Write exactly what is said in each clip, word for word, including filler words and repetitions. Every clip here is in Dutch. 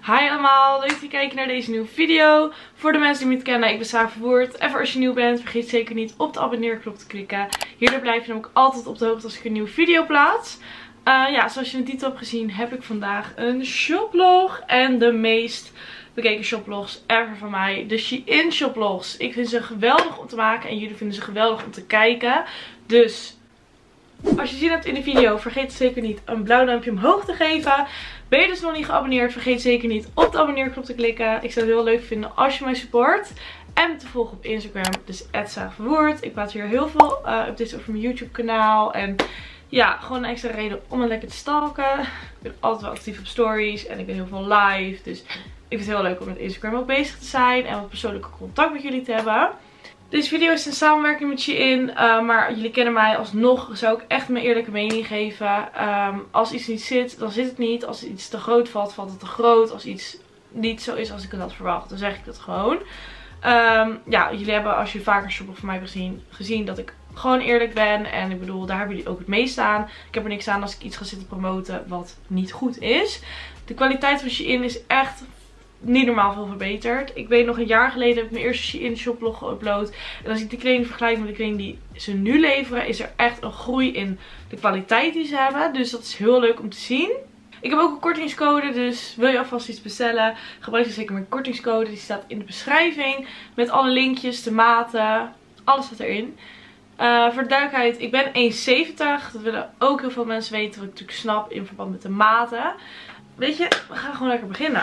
Hi allemaal, leuk dat jullie kijken naar deze nieuwe video. Voor de mensen die me niet kennen, ik ben Sarah Verwoerd. En voor als je nieuw bent, vergeet zeker niet op de abonneerknop te klikken. Hierdoor blijf je namelijk altijd op de hoogte als ik een nieuwe video plaats. Uh, ja, zoals je in de titel hebt gezien, heb ik vandaag een shoplog. En de meest bekeken shoplogs ever van mij. De Shein shoplogs. Ik vind ze geweldig om te maken en jullie vinden ze geweldig om te kijken. Dus als je zin hebt in de video, vergeet zeker niet een blauw duimpje omhoog te geven. Ben je dus nog niet geabonneerd, vergeet zeker niet op de abonneerknop te klikken. Ik zou het heel leuk vinden als je mij support. En me te volgen op Instagram, dus at sarah verwoerd. Ik plaats hier heel veel uh, updates over mijn YouTube kanaal. En ja, gewoon een extra reden om me lekker te stalken. Ik ben altijd wel actief op stories en ik ben heel veel live. Dus ik vind het heel leuk om met Instagram ook bezig te zijn. En wat persoonlijke contact met jullie te hebben. Deze video is in samenwerking met Shein, uh, maar jullie kennen mij alsnog, zou ik echt mijn eerlijke mening geven. Um, als iets niet zit, dan zit het niet. Als iets te groot valt, valt het te groot. Als iets niet zo is als ik het had verwacht, dan zeg ik dat gewoon. Um, ja, jullie hebben, als je vaker shoplog van mij hebt gezien, gezien dat ik gewoon eerlijk ben. En ik bedoel, daar hebben jullie ook het meest aan. Ik heb er niks aan als ik iets ga zitten promoten wat niet goed is. De kwaliteit van Shein is echt niet normaal veel verbeterd. Ik weet nog, een jaar geleden heb ik mijn eerste Shein shoplog geüpload. En als ik die kleding vergelijk met de kleding die ze nu leveren, is er echt een groei in de kwaliteit die ze hebben. Dus dat is heel leuk om te zien. Ik heb ook een kortingscode, dus wil je alvast iets bestellen, gebruik dan zeker mijn kortingscode. Die staat in de beschrijving met alle linkjes, de maten, alles staat erin. Uh, voor de duidelijkheid, ik ben één zeventig. Dat willen ook heel veel mensen weten, wat ik natuurlijk snap in verband met de maten. Weet je, we gaan gewoon lekker beginnen.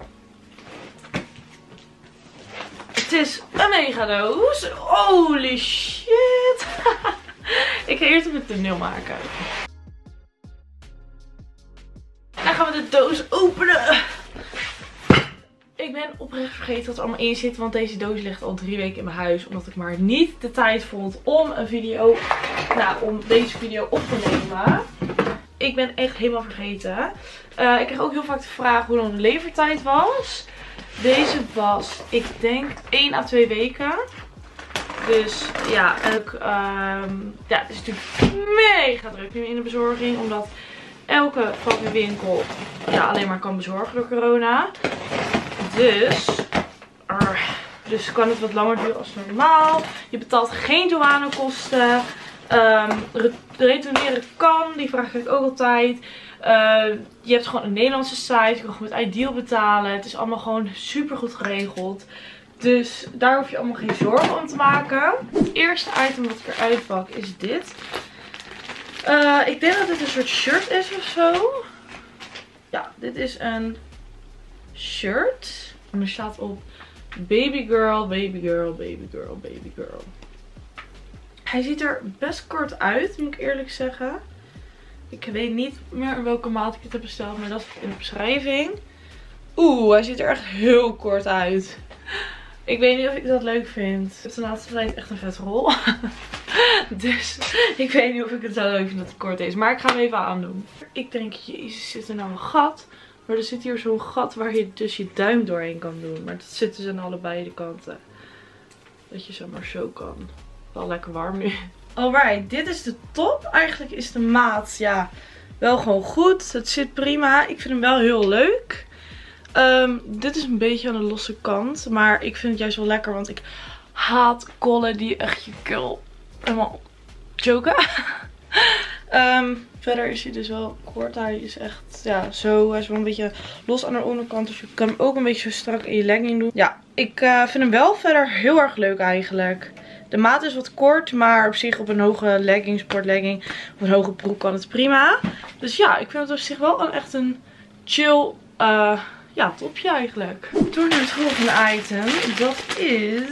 Het is een mega doos. Holy shit. Ik ga eerst even het thumbnail maken. Dan gaan we de doos openen. Ik ben oprecht vergeten wat er allemaal in zit. Want deze doos ligt al drie weken in mijn huis. Omdat ik maar niet de tijd vond om een video, nou, om deze video op te nemen. Ik ben echt helemaal vergeten. Uh, ik kreeg ook heel vaak de vraag hoe lang de levertijd was. Deze was, ik denk, één à twee weken. Dus ja, ook, um, ja, het is natuurlijk mega druk nu in de bezorging. Omdat elke fucking winkel ja, alleen maar kan bezorgen door corona. Dus, uh, dus kan het wat langer duren als normaal. Je betaalt geen douanekosten. Um, retourneren kan, die vraag ik ook altijd. Uh, je hebt gewoon een Nederlandse site. Je kan gewoon met Ideal betalen. Het is allemaal gewoon super goed geregeld. Dus daar hoef je allemaal geen zorgen om te maken. Het eerste item wat ik eruit pak is dit. Uh, ik denk dat dit een soort shirt is of zo. Ja, dit is een shirt. En er staat op baby girl, baby girl, baby girl, baby girl. Hij ziet er best kort uit, moet ik eerlijk zeggen. Ik weet niet meer in welke maat ik dit heb besteld, maar dat is in de beschrijving. Oeh, hij ziet er echt heel kort uit. Ik weet niet of ik dat leuk vind. Ik heb de laatste tijd echt een vet rol. Dus ik weet niet of ik het zo leuk vind dat het kort is. Maar ik ga hem even aandoen. Ik denk, jezus, zit er nou een gat? Maar er zit hier zo'n gat waar je dus je duim doorheen kan doen. Maar dat zit dus aan allebei de kanten. Dat je zo maar zo kan. Wel lekker warm nu. Alright, dit is de top. Eigenlijk is de maat, ja, wel gewoon goed. Het zit prima. Ik vind hem wel heel leuk. Um, dit is een beetje aan de losse kant. Maar ik vind het juist wel lekker, want ik haat kollen die echt je keel helemaal choken. um, verder is hij dus wel kort. Hij is echt, ja, zo. Hij is wel een beetje los aan de onderkant. Dus je kan hem ook een beetje zo strak in je legging doen. Ja, ik uh, vind hem wel verder heel erg leuk eigenlijk. De maat is wat kort, maar op zich op een hoge legging, sportlegging, of een hoge broek kan het prima. Dus ja, ik vind het op zich wel een, echt een chill uh, ja, topje eigenlijk. Door naar het volgende item. Dat is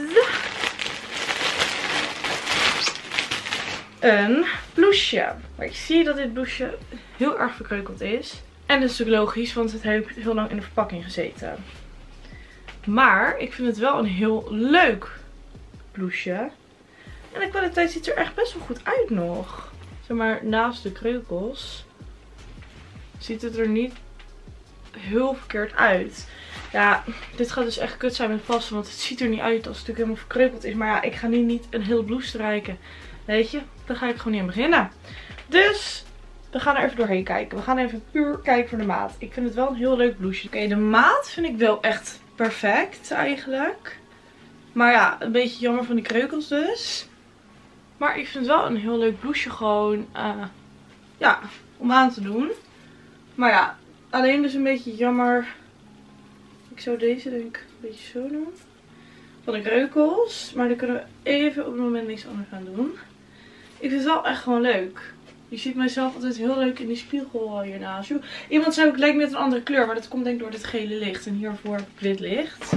een blouseje. Maar ik zie dat dit blouseje heel erg verkreukeld is. En dat is natuurlijk logisch, want het heeft heel lang in de verpakking gezeten. Maar ik vind het wel een heel leuk blouseje. En de kwaliteit ziet er echt best wel goed uit nog. Zeg maar, naast de kreukels ziet het er niet heel verkeerd uit. Ja, dit gaat dus echt kut zijn met passen. Want het ziet er niet uit als het natuurlijk helemaal verkreukeld is. Maar ja, ik ga nu niet een hele blouse strijken. Weet je, daar ga ik gewoon niet aan beginnen. Dus we gaan er even doorheen kijken. We gaan even puur kijken voor de maat. Ik vind het wel een heel leuk blouseje. Oké, okay, de maat vind ik wel echt perfect eigenlijk. Maar ja, een beetje jammer van die kreukels dus. Maar ik vind het wel een heel leuk blouseje gewoon. Uh, ja, om aan te doen. Maar ja, alleen dus een beetje jammer. Ik zou deze denk ik een beetje zo doen. Van de kreukels. Maar dan kunnen we even op het moment niks anders gaan doen. Ik vind het wel echt gewoon leuk. Je ziet mijzelf altijd heel leuk in die spiegel hiernaast. Iemand zei ook, het lijkt net een andere kleur. Maar dat komt denk ik door dit gele licht. En hiervoor heb ik wit licht.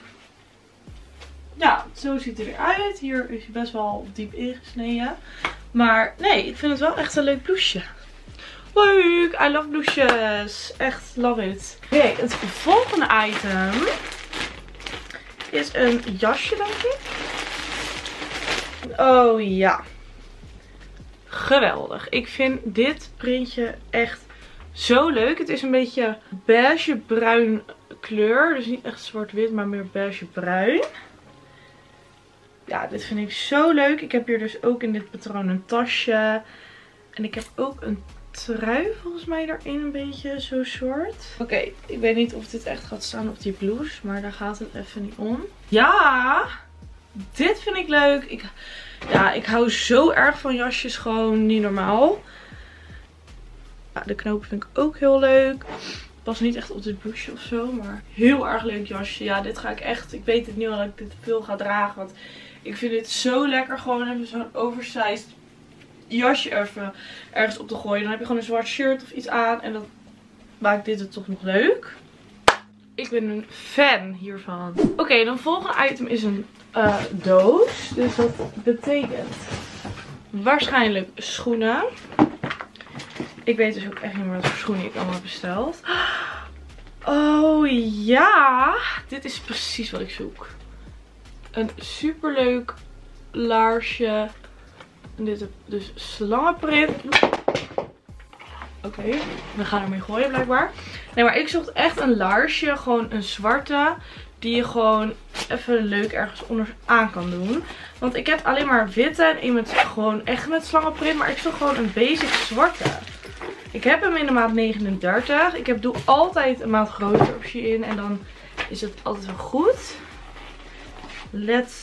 Ja, zo ziet hij eruit. Hier is hij best wel diep ingesneden. Maar nee, ik vind het wel echt een leuk blouseje. Leuk! I love blouses. Echt, love it. Oké, okay, het volgende item is een jasje, denk ik. Oh ja. Geweldig. Ik vind dit printje echt zo leuk. Het is een beetje beige-bruin kleur. Dus niet echt zwart-wit, maar meer beige-bruin. Ja, dit vind ik zo leuk. Ik heb hier dus ook in dit patroon een tasje. En ik heb ook een trui volgens mij erin een beetje zo soort. Oké, okay, ik weet niet of dit echt gaat staan op die blouse. Maar daar gaat het even niet om. Ja, dit vind ik leuk. Ik, ja, ik hou zo erg van jasjes. Gewoon niet normaal. Ja, de knopen vind ik ook heel leuk. Pas niet echt op dit blouseje of zo. Maar heel erg leuk jasje. Ja, dit ga ik echt. Ik weet het nu al dat ik dit veel ga dragen. Want ik vind dit zo lekker. Gewoon even zo'n oversized jasje even ergens op te gooien. Dan heb je gewoon een zwart shirt of iets aan. En dan maakt dit het toch nog leuk. Ik ben een fan hiervan. Oké, okay, dan volgende item is een uh, doos. Dus dat betekent waarschijnlijk schoenen. Ik weet dus ook echt niet meer wat voor schoenen ik allemaal heb besteld. Oh ja, dit is precies wat ik zoek. Een superleuk laarsje. En dit is dus slangenprint. Oké, okay, we gaan ermee gooien blijkbaar. Nee, maar ik zocht echt een laarsje. Gewoon een zwarte. Die je gewoon even leuk ergens onder aan kan doen. Want ik heb alleen maar witte en een met gewoon echt met slangenprint. Maar ik zocht gewoon een basic zwarte. Ik heb hem in de maat negenendertig. Ik heb, doe altijd een maat groter op Shein. En dan is het altijd wel goed. Let's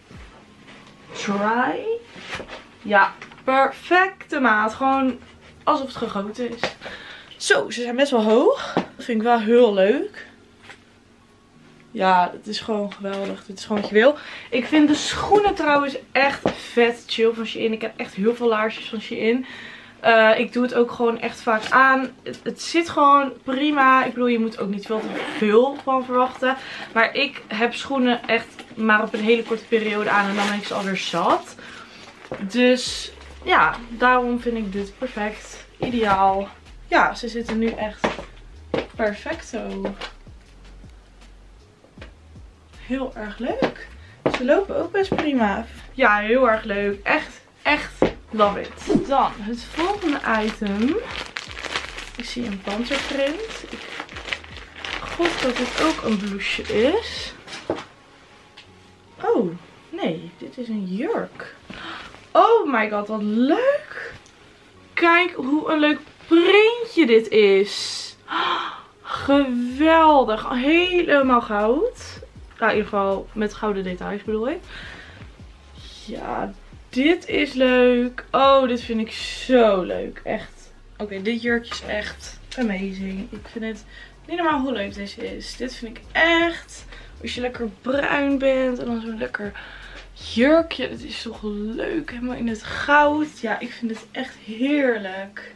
try. Ja, perfecte maat. Gewoon alsof het gegoten is. Zo, ze zijn best wel hoog. Dat vind ik wel heel leuk. Ja, het is gewoon geweldig. Dit is gewoon wat je wil. Ik vind de schoenen trouwens echt vet chill van Shein. Ik heb echt heel veel laarsjes van Shein. Uh, ik doe het ook gewoon echt vaak aan. Het, het zit gewoon prima. Ik bedoel, je moet ook niet veel te veel van verwachten. Maar ik heb schoenen echt maar op een hele korte periode aan. En dan ben ik ze alweer zat. Dus ja, daarom vind ik dit perfect. Ideaal. Ja, ze zitten nu echt perfecto. Heel erg leuk. Ze lopen ook best prima. Ja, heel erg leuk. Echt, echt love it. Dan, het volgende item. Ik zie een panterprint. Ik gok dat dit ook een blouseje is. Oh, nee. Dit is een jurk. Oh my god, wat leuk. Kijk hoe een leuk printje dit is. Geweldig. Helemaal goud. Nou, in ieder geval met gouden details bedoel ik. Ja, dit is leuk. Oh, dit vind ik zo leuk. Echt. Oké, okay, dit jurkje is echt amazing. Ik vind het niet normaal hoe leuk deze is. Dit vind ik echt. Als je lekker bruin bent en dan zo'n lekker jurkje. Dit is toch leuk. Helemaal in het goud. Ja, ik vind het echt heerlijk.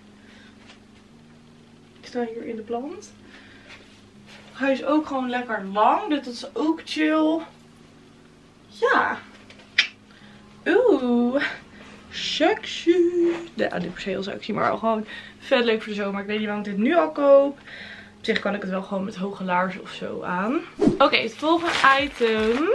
Ik sta hier in de plant. Hij is ook gewoon lekker lang. Dit is ook chill. Ja. Oeh. Sexy. Ja, niet per se heel sexy, maar wel gewoon vet leuk voor de zomer. Ik weet niet waarom ik dit nu al koop. Op zich kan ik het wel gewoon met hoge laarzen of zo aan. Oké, okay, het volgende item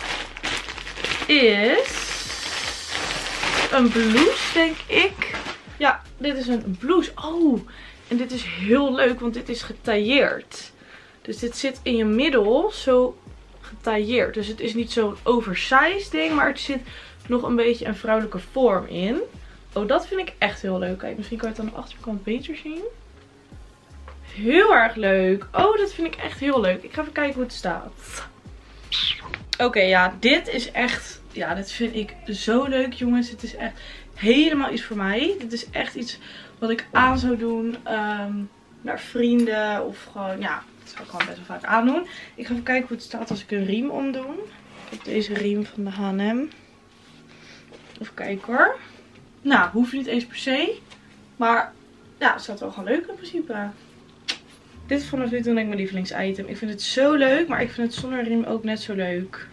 is een blouse, denk ik. Ja, dit is een blouse. Oh, en dit is heel leuk, want dit is getailleerd. Dus dit zit in je middel zo getailleerd. Dus het is niet zo'n oversized ding, maar het zit nog een beetje een vrouwelijke vorm in. Oh, dat vind ik echt heel leuk. Kijk, misschien kan je het aan de achterkant beter zien. Heel erg leuk. Oh, dat vind ik echt heel leuk. Ik ga even kijken hoe het staat. Oké, okay, ja, dit is echt... Ja, dit vind ik zo leuk, jongens. Het is echt helemaal iets voor mij. Dit is echt iets wat ik aan zou doen um, naar vrienden. Of gewoon, ja, dat zou ik gewoon best wel vaak aandoen. Ik ga even kijken hoe het staat als ik een riem omdoe. Ik heb deze riem van de H en M. Even kijken hoor. Nou, hoeft niet eens per se. Maar ja, het staat wel gewoon leuk in principe. Dit is vanaf nu toe denk ik mijn lievelingsitem. Ik vind het zo leuk, maar ik vind het zonder riem ook net zo leuk.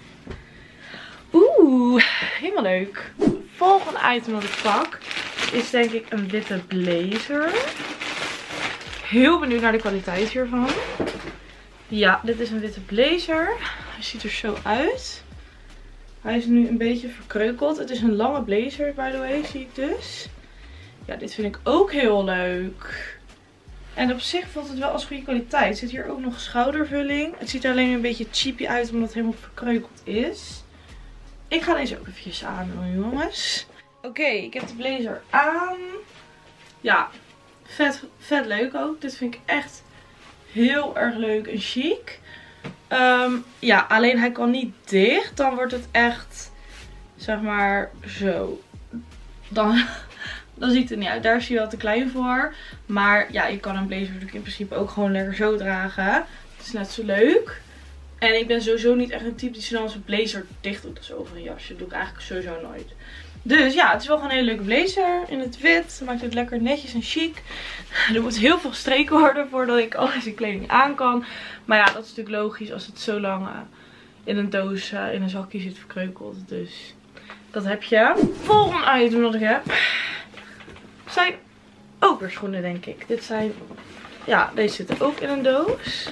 Oeh, helemaal leuk. Het volgende item dat ik pak is denk ik een witte blazer. Heel benieuwd naar de kwaliteit hiervan. Ja, dit is een witte blazer. Hij ziet er zo uit. Hij is nu een beetje verkreukeld. Het is een lange blazer, by the way, zie ik dus. Ja, dit vind ik ook heel leuk. En op zich valt het wel als goede kwaliteit. Er zit hier ook nog schoudervulling. Het ziet er alleen een beetje cheapy uit omdat het helemaal verkreukeld is. Ik ga deze ook eventjes aandoen, jongens. Oké, okay, ik heb de blazer aan. Ja, vet, vet leuk ook. Dit vind ik echt heel erg leuk en chic. Um, ja, alleen hij kan niet dicht. Dan wordt het echt, zeg maar, zo. Dan, dan ziet het er niet uit. Daar is hij wel te klein voor. Maar ja, je kan een blazer natuurlijk in principe ook gewoon lekker zo dragen. Het is net zo leuk. En ik ben sowieso niet echt een type die snel zijn blazer dicht doet. Dus over een jasje. Dat doe ik eigenlijk sowieso nooit. Dus ja, het is wel gewoon een hele leuke blazer in het wit. Dat maakt het lekker netjes en chic. Er moet heel veel streken worden voordat ik al deze kleding aan kan. Maar ja, dat is natuurlijk logisch als het zo lang uh, in een doos, uh, in een zakje zit verkreukeld. Dus dat heb je. Volgende item dat ik heb zijn ook weer schoenen, denk ik. Dit zijn, ja, deze zitten ook in een doos.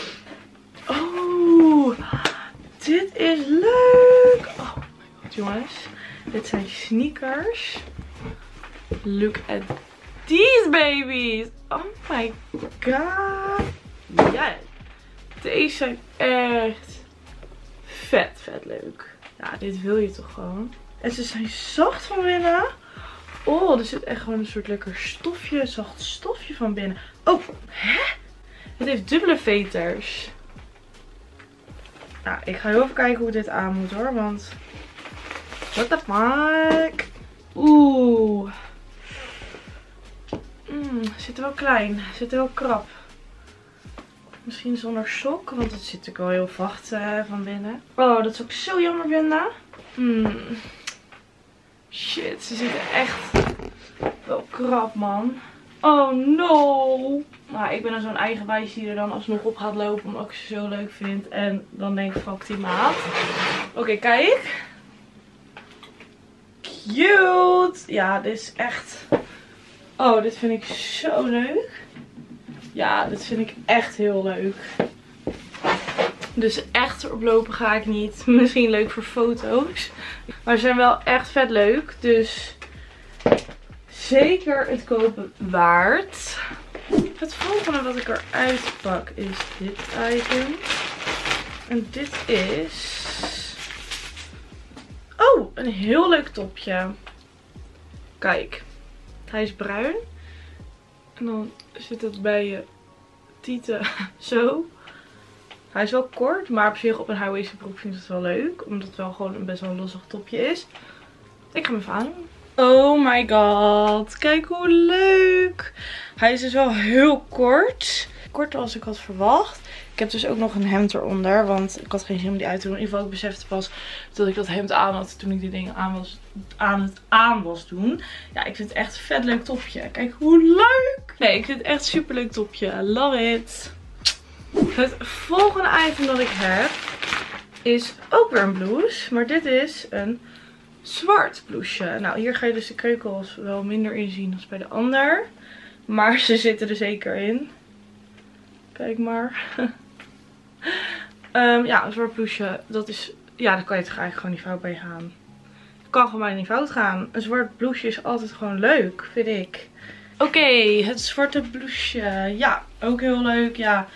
Oh, dit is leuk. Oh my god, jongens. Dit zijn sneakers. Look at these babies. Oh my god. Ja, deze zijn echt vet, vet leuk. Ja, dit wil je toch gewoon. En ze zijn zacht van binnen. Oh, er zit echt gewoon een soort lekker stofje, zacht stofje van binnen. Oh, hè? Het heeft dubbele veters. Nou, ik ga heel even kijken hoe dit aan moet hoor, want... What the fuck? Oeh. Mm, zit er wel klein. Zit er wel krap. Misschien zonder sok, want het zit natuurlijk wel heel vacht uh, van binnen. Oh, dat zou ik zo jammer vinden. Mm. Shit, ze zitten echt wel krap, man. Oh no. Nou, ik ben er zo'n eigenwijs die er dan alsnog op gaat lopen omdat ik ze zo leuk vind. En dan denk ik, fuck die maat. Oké, okay, kijk. Cute. Ja, dit is echt... Oh, dit vind ik zo leuk. Ja, dit vind ik echt heel leuk. Dus echt erop lopen ga ik niet. Misschien leuk voor foto's. Maar ze zijn wel echt vet leuk. Dus zeker het kopen waard. Het volgende wat ik eruit pak is dit item. En dit is... Oh, een heel leuk topje. Kijk. Hij is bruin. En dan zit het bij je tieten zo. Hij is wel kort, maar op zich op een high-waisted broek vind ik het wel leuk. Omdat het wel gewoon een best wel lossig topje is. Ik ga hem even aan. Oh my god. Kijk hoe leuk. Hij is dus wel heel kort. Korter als ik had verwacht. Ik heb dus ook nog een hemd eronder. Want ik had geen zin om die uit te doen. In ieder geval, ik besefte pas dat ik dat hemd aan had toen ik die dingen aan, was, aan het aan was doen. Ja, ik vind het echt een vet leuk topje. Kijk hoe leuk. Nee, ik vind het echt een super leuk topje. I love it. Het volgende item dat ik heb is ook weer een blouse. Maar dit is een zwart blouseje. Nou, hier ga je dus de kreukels wel minder in zien dan bij de ander. Maar ze zitten er zeker in. Kijk maar. um, ja, een zwart blouseje. Dat is... Ja, daar kan je toch eigenlijk gewoon niet fout bij gaan. Het kan gewoon niet fout gaan. Een zwart blouseje is altijd gewoon leuk, vind ik. Oké, okay, het zwarte blouseje. Ja, ook heel leuk. Ja,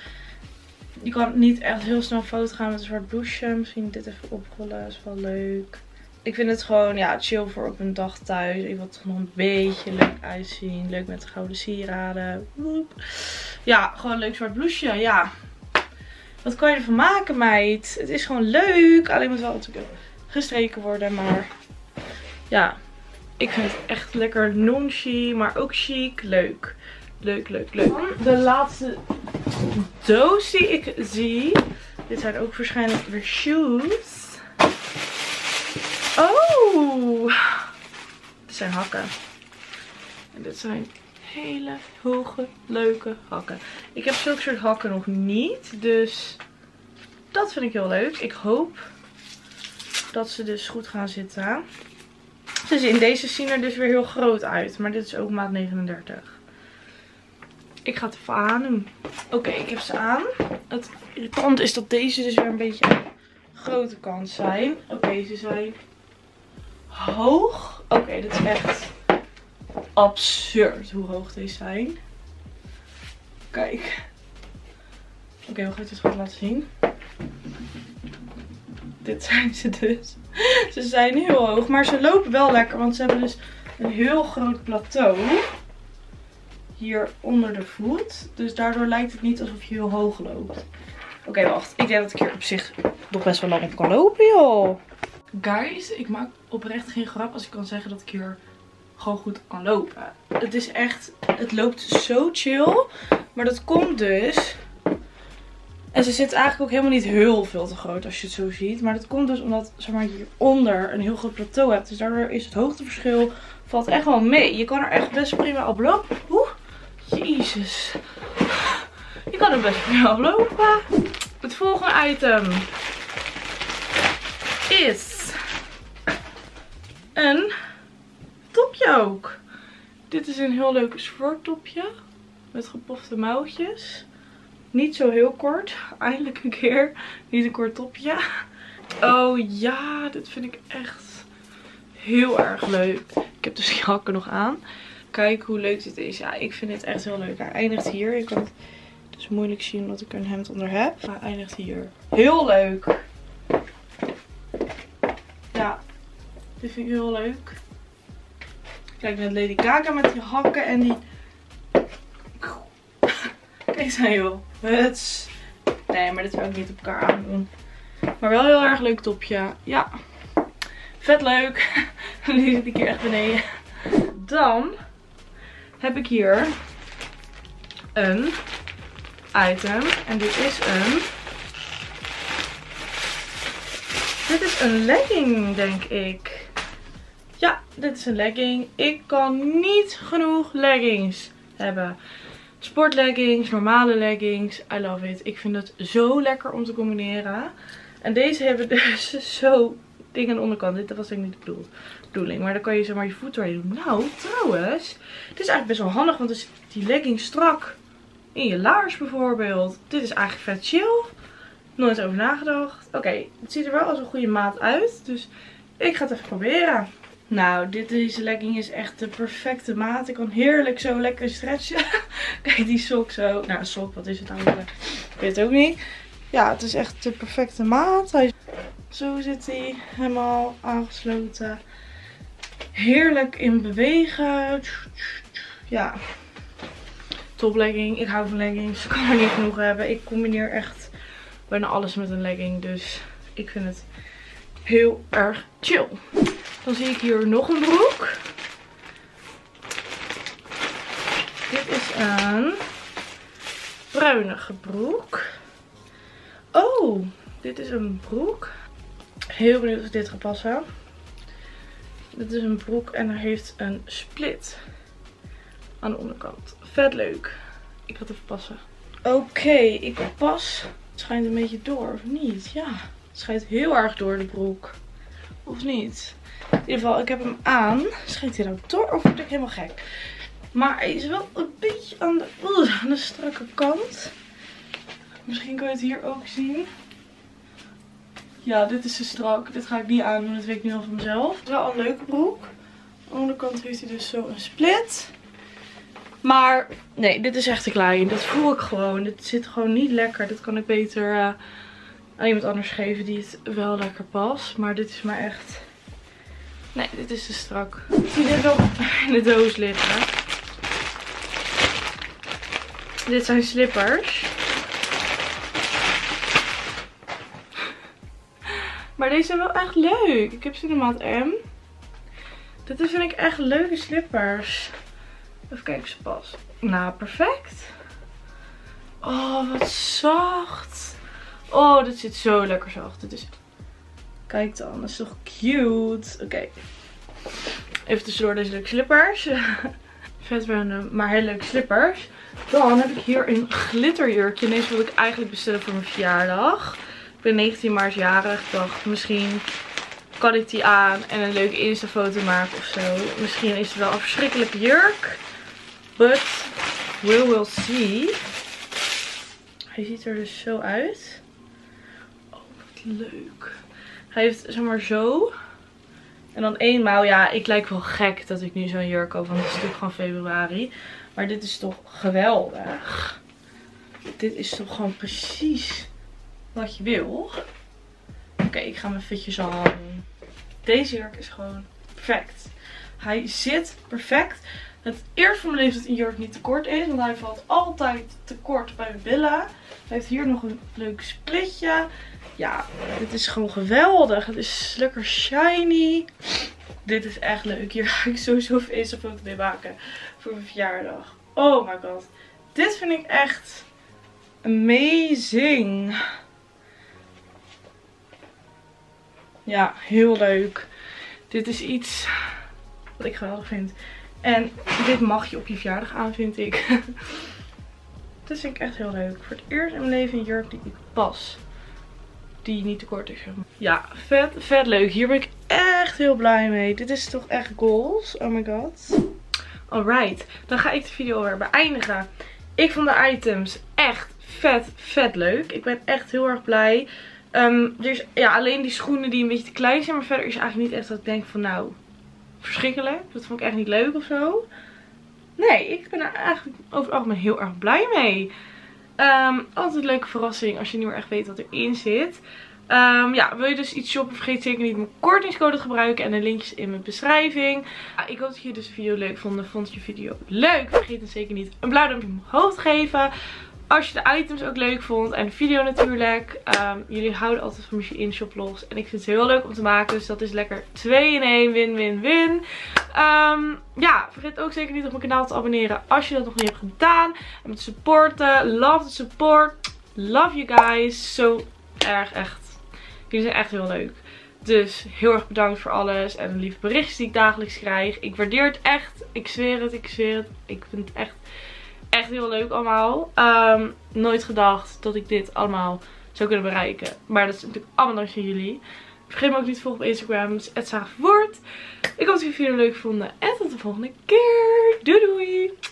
je kan niet echt heel snel fout gaan met een zwart blouseje. Misschien dit even oprollen, is wel leuk. Ik vind het gewoon ja, chill voor op een dag thuis. Ik wil het toch nog een beetje leuk uitzien. Leuk met gouden sieraden. Ja, gewoon een leuk zwart blouseje. Ja. Wat kan je ervan maken, meid? Het is gewoon leuk. Alleen moet wel natuurlijk gestreken worden. Maar ja, ik vind het echt lekker non-chic. Maar ook chic. Leuk. Leuk, leuk, leuk. De laatste doos die ik zie. Dit zijn ook waarschijnlijk weer shoes. Oh! Dit zijn hakken. En dit zijn hele hoge, leuke hakken. Ik heb zulke soort hakken nog niet. Dus dat vind ik heel leuk. Ik hoop dat ze dus goed gaan zitten. Dus in deze zien er dus weer heel groot uit. Maar dit is ook maat negenendertig. Ik ga het even aan doen. Oké, okay, ik heb ze aan. Het irritante is dat deze dus weer een beetje aan de grote kant zijn. Oké, okay, ze zijn hoog. Oké, okay, dit is echt absurd hoe hoog deze zijn. Kijk. Oké, okay, hoe ga ik dit gewoon laten zien? Dit zijn ze dus. Ze zijn heel hoog, maar ze lopen wel lekker. Want ze hebben dus een heel groot plateau hier onder de voet. Dus daardoor lijkt het niet alsof je heel hoog loopt. Oké, okay, wacht. Ik denk dat ik hier op zich nog best wel lang op kan lopen, joh. Guys, ik maak oprecht geen grap als ik kan zeggen dat ik hier gewoon goed kan lopen. Het is echt, het loopt zo chill. Maar dat komt dus. En ze zit eigenlijk ook helemaal niet heel veel te groot als je het zo ziet. Maar dat komt dus omdat, zeg maar, hieronder een heel groot plateau hebt. Dus daardoor is het hoogteverschil, valt echt wel mee. Je kan er echt best prima op lopen. Oeh, jezus. Je kan er best prima op lopen. Het volgende item is een topje ook. Dit is een heel leuk sporttopje met gepofte mouwtjes. Niet zo heel kort. Eindelijk een keer. Niet een kort topje. Oh ja, dit vind ik echt heel erg leuk. Ik heb dus die hakken nog aan. Kijk hoe leuk dit is. Ja, ik vind dit echt heel leuk. Hij eindigt hier. Je kan het dus moeilijk zien omdat ik er een hemd onder heb. Hij eindigt hier. Heel leuk. Ja, dit vind ik heel leuk. Kijk naar Lady Gaga met die hakken en die... Kijk eens aan joh. Huts. Nee, maar dit wil ik niet op elkaar aandoen. Maar wel heel erg leuk topje. Ja. Vet leuk. Nu zit ik hier echt beneden. Dan heb ik hier een item. En dit is een... Dit is een legging, denk ik. Ja, dit is een legging. Ik kan niet genoeg leggings hebben. Sportleggings, normale leggings. I love it. Ik vind het zo lekker om te combineren. En deze hebben dus zo dingen aan de onderkant. Dit was denk ik niet de bedoeling. Maar dan kan je zomaar je voet doorheen doen. Nou, trouwens. Dit is eigenlijk best wel handig. Want dan zit die legging strak in je laars bijvoorbeeld. Dit is eigenlijk vet chill. Nooit over nagedacht. Oké, okay, het ziet er wel als een goede maat uit. Dus ik ga het even proberen. Nou, dit, deze legging is echt de perfecte maat. Ik kan heerlijk zo lekker stretchen. Kijk, die sok zo. Nou, sok, wat is het eigenlijk? Ik weet het ook niet. Ja, het is echt de perfecte maat. Hij... Zo zit hij helemaal aangesloten. Heerlijk in bewegen. Ja. Top legging. Ik hou van leggings. Ik kan er niet genoeg hebben. Ik combineer echt bijna alles met een legging. Dus ik vind het heel erg chill. Dan zie ik hier nog een broek. Dit is een bruinige broek. Oh, dit is een broek. Heel benieuwd of dit gaat passen. Dit is een broek en hij heeft een split aan de onderkant. Vet leuk. Ik ga het even passen. Oké, okay, ik pas. Het schijnt een beetje door, of niet? Ja, het schijnt heel erg door de broek. Of niet? In ieder geval, ik heb hem aan. Schijnt hij nou door of word ik helemaal gek? Maar hij is wel een beetje aan de, uh, aan de strakke kant. Misschien kan je het hier ook zien. Ja, dit is te strak. Dit ga ik niet aandoen. Dat weet ik nu al van mezelf. Het is wel een leuke broek. Aan de onderkant heeft hij dus zo een split. Maar nee, dit is echt te klein. Dat voel ik gewoon. Dit zit gewoon niet lekker. Dit kan ik beter uh, aan iemand anders geven die het wel lekker past. Maar dit is maar echt Nee, dit is te strak. Ik zie dit wel in de doos liggen. Dit zijn slippers. Maar deze zijn wel echt leuk. Ik heb ze in de maat M. Dit vind ik echt leuke slippers. Even kijken of ze past. Nou, perfect. Oh, wat zacht. Oh, dit zit zo lekker zacht. Dit is... Kijk dan, dat is toch cute. Oké. Okay. Even tussendoor deze leuke slippers. Vet random, maar hele leuke slippers. Dan heb ik hier een glitterjurkje. Deze wilde ik eigenlijk bestellen voor mijn verjaardag. Ik ben negentien maart jarig. Ik dacht, misschien kan ik die aan en een leuke Insta-foto maken of zo. Misschien is het wel een verschrikkelijke jurk. But we will see. Hij ziet er dus zo uit. Oh, wat leuk. Hij heeft zeg maar zo. En dan eenmaal, ja, ik lijk wel gek dat ik nu zo'n jurk koop. Want het is natuurlijk gewoon februari. Maar dit is toch geweldig. Dit is toch gewoon precies wat je wil. Oké, okay, ik ga mijn fitjes al doen. Deze jurk is gewoon perfect. Hij zit perfect. Het eerste van mijn leven dat een jurk niet te kort is. Want hij valt altijd te kort bij mijn billen. Hij heeft hier nog een leuk splitje. Ja, dit is gewoon geweldig. Het is lekker shiny. Dit is echt leuk. Hier ga ik sowieso een foto mee maken voor mijn verjaardag. Oh my god. Dit vind ik echt amazing. Ja, heel leuk. Dit is iets wat ik geweldig vind. En dit mag je op je verjaardag aan, vind ik. Dit vind ik echt heel leuk. Voor het eerst in mijn leven een jurk die ik pas. Die niet te kort is. Ja, vet, vet leuk. Hier ben ik echt heel blij mee. Dit is toch echt goals. Oh my god. Alright, dan ga ik de video alweer beëindigen. Ik vond de items echt vet, vet leuk. Ik ben echt heel erg blij. Um, er is ja, alleen die schoenen die een beetje te klein zijn. Maar verder is eigenlijk niet echt dat ik denk van nou, verschrikkelijk. Dat vond ik echt niet leuk of zo. Nee, ik ben er eigenlijk over het algemeen heel erg blij mee. Um, altijd een leuke verrassing als je niet meer echt weet wat erin zit. Um, ja, wil je dus iets shoppen, vergeet zeker niet mijn kortingscode te gebruiken en de linkjes in mijn beschrijving. Ja, ik hoop dat je dus de video leuk vond. Vond je video leuk? Vergeet dan zeker niet een blauw duimpje omhoog te geven. Als je de items ook leuk vond en de video natuurlijk. Um, jullie houden altijd van mijn Shein shoplogs. En ik vind het heel leuk om te maken. Dus dat is lekker twee in één. Win, win, win. Um, ja, vergeet ook zeker niet op mijn kanaal te abonneren als je dat nog niet hebt gedaan. En met supporten. Love the support. Love you guys. Zo erg echt. Jullie zijn echt heel leuk. Dus heel erg bedankt voor alles. En de lieve berichtjes die ik dagelijks krijg. Ik waardeer het echt. Ik zweer het, ik zweer het. Ik vind het echt... Echt heel leuk allemaal. Um, nooit gedacht dat ik dit allemaal zou kunnen bereiken. Maar dat is natuurlijk allemaal dankzij jullie. Vergeet me ook niet te volgen op Instagram. Het is at Sarah Verwoerd. Ik hoop dat jullie de video leuk vonden. En tot de volgende keer. Doei doei.